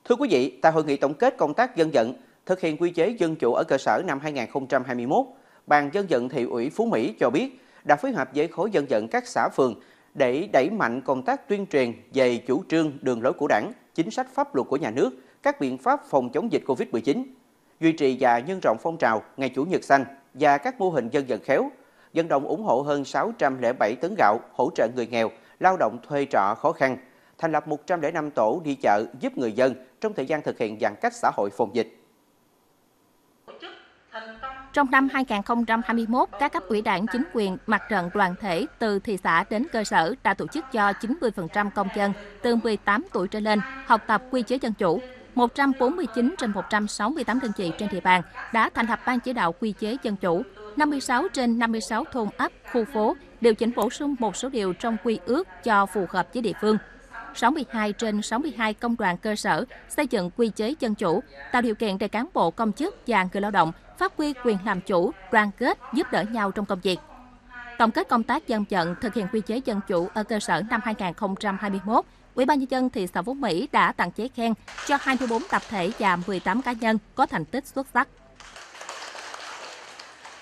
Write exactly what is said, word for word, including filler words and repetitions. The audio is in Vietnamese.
Thưa quý vị, tại hội nghị tổng kết công tác dân vận, thực hiện quy chế dân chủ ở cơ sở năm hai nghìn không trăm hai mươi mốt, Ban Dân vận Thị ủy Phú Mỹ cho biết đã phối hợp với khối dân vận các xã phường để đẩy mạnh công tác tuyên truyền về chủ trương, đường lối của Đảng, chính sách pháp luật của nhà nước, các biện pháp phòng chống dịch Covid mười chín, duy trì và nhân rộng phong trào Ngày Chủ nhật xanh và các mô hình dân vận khéo, vận động ủng hộ hơn sáu trăm lẻ bảy tấn gạo hỗ trợ người nghèo, lao động thuê trọ khó khăn, thành lập một trăm lẻ năm tổ đi chợ giúp người dân trong thời gian thực hiện giãn cách xã hội phòng dịch. Trong năm hai nghìn không trăm hai mươi mốt, các cấp ủy Đảng, chính quyền, mặt trận đoàn thể từ thị xã đến cơ sở đã tổ chức cho chín mươi phần trăm công dân từ mười tám tuổi trở lên học tập quy chế dân chủ. một trăm bốn mươi chín trên một trăm sáu mươi tám đơn vị trên địa bàn đã thành lập ban chỉ đạo quy chế dân chủ. năm mươi sáu trên năm mươi sáu thôn ấp, khu phố điều chỉnh bổ sung một số điều trong quy ước cho phù hợp với địa phương. sáu mươi hai trên sáu mươi hai công đoàn cơ sở xây dựng quy chế dân chủ, tạo điều kiện để cán bộ công chức và người lao động phát huy quyền làm chủ, đoàn kết, giúp đỡ nhau trong công việc. Tổng kết công tác dân vận thực hiện quy chế dân chủ ở cơ sở năm hai nghìn không trăm hai mươi mốt, Ủy ban nhân dân thị xã Phú Mỹ đã tặng giấy khen cho hai mươi bốn tập thể và mười tám cá nhân có thành tích xuất sắc.